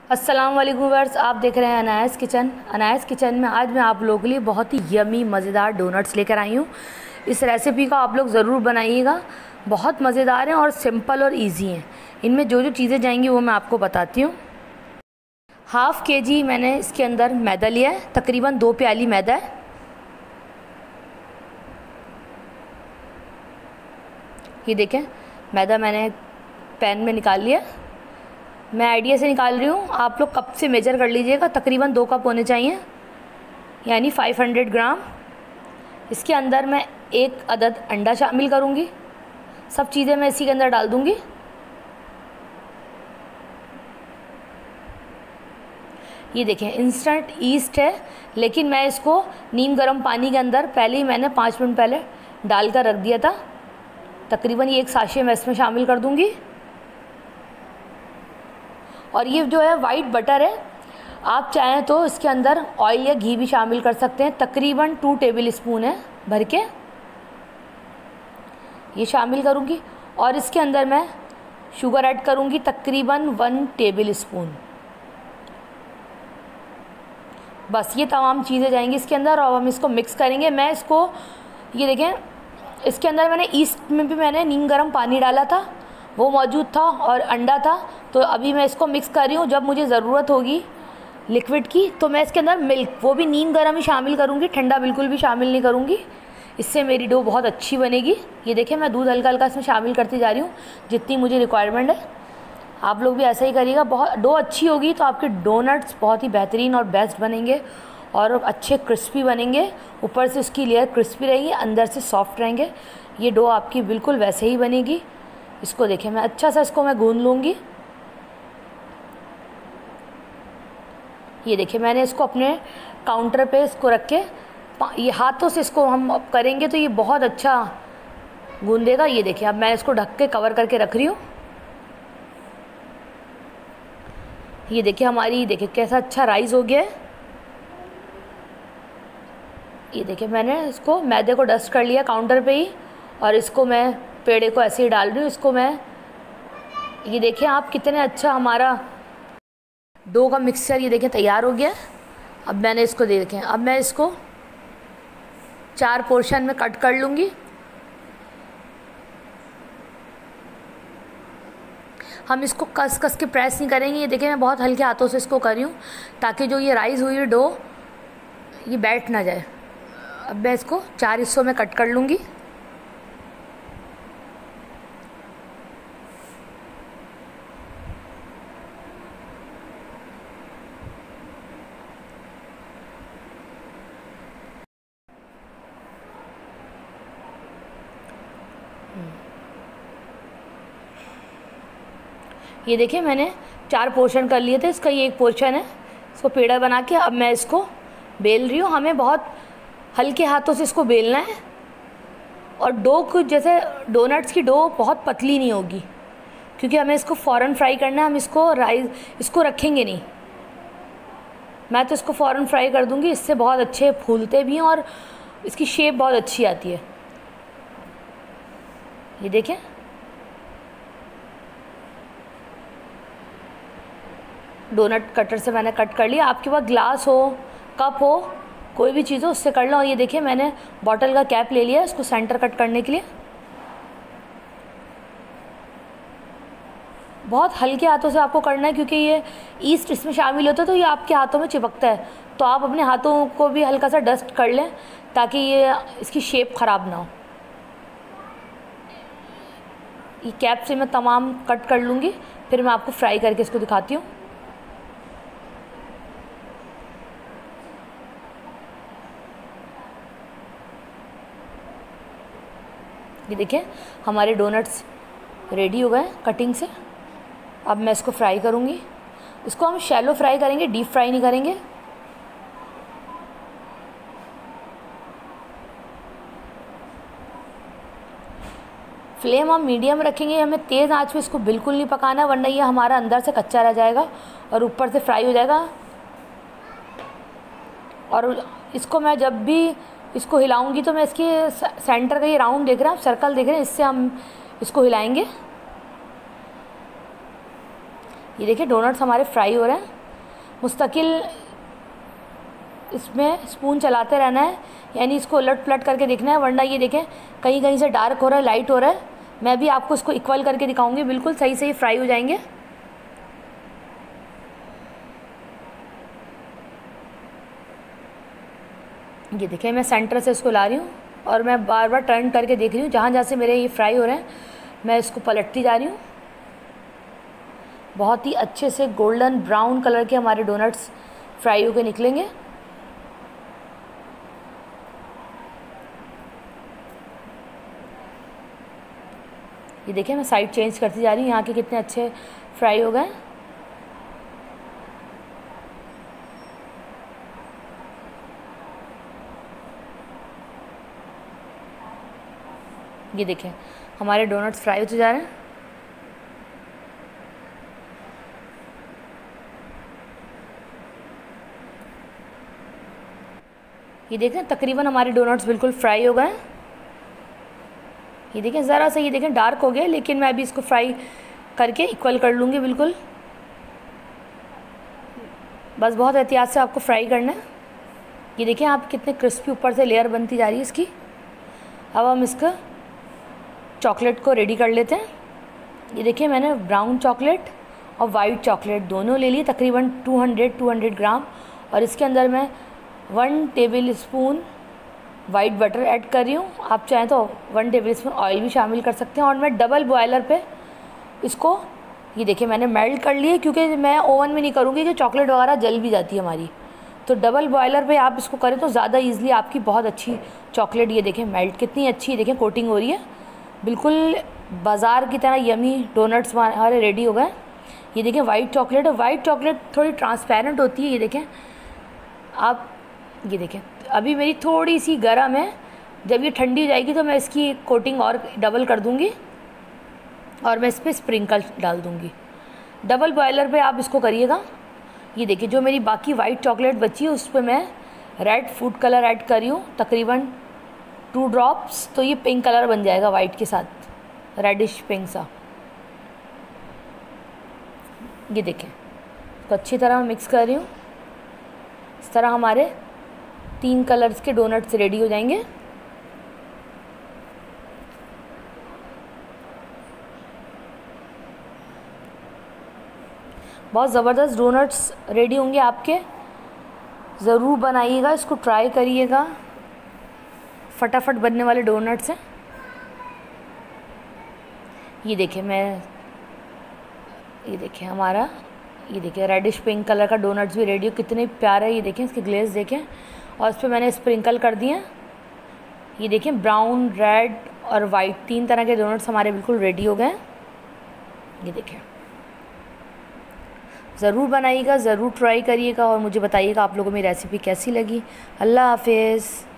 अस्सलाम वालेकुम व्यूअर्स, आप देख रहे हैं अनायाज़ किचन। अनायाज़ किचन में आज मैं आप लोगों के लिए बहुत ही यमी मज़ेदार डोनट्स लेकर आई हूँ। इस रेसिपी को आप लोग ज़रूर बनाइएगा, बहुत मज़ेदार हैं और सिंपल और इजी हैं। इनमें जो जो चीज़ें जाएंगी वो मैं आपको बताती हूँ। हाफ़ केजी मैंने इसके अंदर मैदा लिया है, तकरीबन 2 प्याली मैदा है। ये देखें, मैदा मैंने पैन में निकाल लिया। मैं आइडिया से निकाल रही हूँ, आप लोग कप से मेजर कर लीजिएगा। तकरीबन 2 कप होने चाहिए, यानी 500 ग्राम। इसके अंदर मैं 1 अदद अंडा शामिल करूँगी। सब चीज़ें मैं इसी के अंदर डाल दूँगी। ये देखें, इंस्टेंट ईस्ट है, लेकिन मैं इसको नीम गर्म पानी के अंदर पहले ही मैंने 5 मिनट पहले डाल कर रख दिया था। तकरीबन ये 1 साशे मैं इसमें शामिल कर दूँगी। और ये जो है वाइट बटर है, आप चाहें तो इसके अंदर ऑयल या घी भी शामिल कर सकते हैं। तकरीबन 2 टेबल स्पून है भर के, ये शामिल करूँगी। और इसके अंदर मैं शुगर ऐड करूँगी, तकरीबन 1 टेबल स्पून। बस ये तमाम चीज़ें जाएंगी इसके अंदर और हम इसको मिक्स करेंगे। मैं इसको, ये देखें, इसके अंदर मैंने ईस्ट में भी मैंने नीम गर्म पानी डाला था, वो मौजूद था, और अंडा था। तो अभी मैं इसको मिक्स कर रही हूँ। जब मुझे ज़रूरत होगी लिक्विड की तो मैं इसके अंदर मिल्क, वो भी नीम गर्म ही शामिल करूँगी, ठंडा बिल्कुल भी शामिल नहीं करूँगी। इससे मेरी डो बहुत अच्छी बनेगी। ये देखें, मैं दूध हल्का हल्का इसमें शामिल करती जा रही हूँ, जितनी मुझे रिक्वायरमेंट है। आप लोग भी ऐसा ही करिएगा। बहुत डो अच्छी होगी तो आपके डोनट्स बहुत ही बेहतरीन और बेस्ट बनेंगे और अच्छे क्रिस्पी बनेंगे। ऊपर से उसकी लेयर क्रिस्पी रहेगी, अंदर से सॉफ्ट रहेंगे। ये डो आपकी बिल्कुल वैसे ही बनेगी। इसको देखें, मैं अच्छा सा इसको मैं गूंद लूँगी। ये देखिए, मैंने इसको अपने काउंटर पे इसको रख के ये हाथों से इसको हम अब करेंगे तो ये बहुत अच्छा गूंदेगा। ये देखिए, अब मैं इसको ढक के कवर करके रख रही हूँ। ये देखिए, हमारी देखिए कैसा अच्छा राइस हो गया है। ये देखिए, मैंने इसको मैदे को डस्ट कर लिया काउंटर पे ही, और इसको मैं पेड़े को ऐसे ही डाल रही हूँ। इसको मैं, ये देखिए आप कितने अच्छा हमारा डो का मिक्सचर ये देखिए तैयार हो गया। अब मैंने इसको देखें, अब मैं इसको 4 पोर्शन में कट कर लूँगी। हम इसको कस कस के प्रेस नहीं करेंगे। ये देखिए, मैं बहुत हल्के हाथों से इसको कर रही हूँ ताकि जो ये राइस हुई डो ये बैठ ना जाए। अब मैं इसको 4 हिस्सों में कट कर लूँगी। ये देखिए, मैंने 4 पोर्शन कर लिए थे। इसका ये 1 पोर्शन है। इसको पेड़ा बना के अब मैं इसको बेल रही हूँ। हमें बहुत हल्के हाथों से इसको बेलना है। और डो को, जैसे डोनट्स की डो बहुत पतली नहीं होगी, क्योंकि हमें इसको फ़ौरन फ्राई करना है। हम इसको रखेंगे नहीं। मैं तो इसको फ़ौरन फ्राई कर दूँगी। इससे बहुत अच्छे फूलते भी हैं और इसकी शेप बहुत अच्छी आती है। ये देखें, डोनट कटर से मैंने कट कर लिया। आपके पास ग्लास हो, कप हो, कोई भी चीज़ हो, उससे कर लो। और ये देखिए, मैंने बॉटल का कैप ले लिया इसको सेंटर कट करने के लिए। बहुत हल्के हाथों से आपको करना है, क्योंकि ये ईस्ट इसमें शामिल होता है तो ये आपके हाथों में चिपकता है। तो आप अपने हाथों को भी हल्का सा डस्ट कर लें ताकि ये इसकी शेप ख़राब ना हो। ये कैप से मैं तमाम कट कर लूँगी, फिर मैं आपको फ्राई करके इसको दिखाती हूँ। ये देखिए, हमारे डोनट्स रेडी हो गए कटिंग से। अब मैं इसको फ्राई करूँगी। इसको हम शैलो फ्राई करेंगे, डीप फ्राई नहीं करेंगे। फ्लेम हम मीडियम रखेंगे। हमें तेज़ आंच पे इसको बिल्कुल नहीं पकाना, वरना ये हमारा अंदर से कच्चा रह जाएगा और ऊपर से फ्राई हो जाएगा। और इसको मैं जब भी इसको हिलाऊंगी तो मैं इसके सेंटर का ये राउंड देख रहे हैं आप, सर्कल देख रहे हैं, इससे हम इसको हिलाएंगे। ये देखिए, डोनट्स हमारे फ्राई हो रहे हैं। मुस्तकिल इसमें स्पून चलाते रहना है, यानी इसको उलट पलट करके देखना है, वरना ये देखें कहीं कहीं से डार्क हो रहा है, लाइट हो रहा है। मैं भी आपको इसको इक्वल करके दिखाऊंगी, बिल्कुल सही सही फ्राई हो जाएंगे। ये देखिए मैं सेंटर से इसको ला रही हूँ और मैं बार बार टर्न करके देख रही हूँ, जहाँ जहाँ से मेरे ये फ्राई हो रहे हैं मैं इसको पलटती जा रही हूँ। बहुत ही अच्छे से गोल्डन ब्राउन कलर के हमारे डोनट्स फ्राई होकर निकलेंगे। ये देखिए मैं साइड चेंज करती जा रही हूँ, यहाँ के कितने अच्छे फ्राई हो गए। ये देखें हमारे डोनट्स फ्राई होते जा रहे हैं। ये देखें तकरीबन हमारे डोनट्स बिल्कुल फ्राई हो गए। ये देखें ज़रा सा, ये देखें डार्क हो गया, लेकिन मैं अभी इसको फ्राई करके इक्वल कर लूँगी बिल्कुल। बस बहुत एहतियात से आपको फ्राई करना है। ये देखें आप कितने क्रिस्पी ऊपर से लेयर बनती जा रही है इसकी। अब हम इसका चॉकलेट को रेडी कर लेते हैं। ये देखिए मैंने ब्राउन चॉकलेट और वाइट चॉकलेट दोनों ले लिए, तकरीबन 200 ग्राम, और इसके अंदर मैं 1 tablespoon white butter add कर रही हूँ। आप चाहें तो 1 टेबल स्पून ऑयल भी शामिल कर सकते हैं। और मैं डबल बॉयलर पे इसको, ये देखिए मैंने मेल्ट कर लिए, क्योंकि मैं ओवन में नहीं करूँगी कि चॉकलेट वगैरह जल भी जाती है हमारी, तो डबल बॉयलर पे आप इसको करें तो ज़्यादा ईजिली आपकी बहुत अच्छी चॉकलेट, ये देखें मेल्ट कितनी अच्छी, देखें कोटिंग हो रही है, बिल्कुल बाज़ार की तरह यमी डोनट्स हमारे रेडी हो गए। ये देखें वाइट चॉकलेट, और वाइट चॉकलेट थोड़ी ट्रांसपेरेंट होती है। ये देखें आप, ये देखें अभी मेरी थोड़ी सी गर्म है, जब ये ठंडी हो जाएगी तो मैं इसकी कोटिंग और डबल कर दूँगी और मैं इस पर स्प्रिंकल डाल दूँगी। डबल बॉयलर पे आप इसको करिएगा। ये देखिए जो मेरी बाकी वाइट चॉकलेट बची है उस पर मैं रेड फूड कलर ऐड कर रही हूँ, तकरीबन 2 ड्रॉप्स, तो ये पिंक कलर बन जाएगा वाइट के साथ, रेडिश पिंक सा। ये देखें तो अच्छी तरह मिक्स कर रही हूँ। इस तरह हमारे 3 कलर्स के डोनट्स रेडी हो जाएंगे। बहुत ज़बरदस्त डोनट्स रेडी होंगे आपके, ज़रूर बनाइएगा, इसको ट्राई करिएगा, फटाफट बनने वाले डोनट्स हैं। ये देखिए ये देखिए हमारा, ये देखिए रेडिश पिंक कलर का डोनट्स भी रेडी हो, कितने प्यारे, ये देखें इसके ग्लेज देखें, और इस पर मैंने स्प्रिंकल कर दिए। ये देखें ब्राउन, रेड और वाइट 3 तरह के डोनट्स हमारे बिल्कुल रेडी हो गए। ये देखें ज़रूर बनाइएगा, ज़रूर ट्राई करिएगा और मुझे बताइएगा आप लोगों को मेरी रेसिपी कैसी लगी। अल्लाह हाफिज़।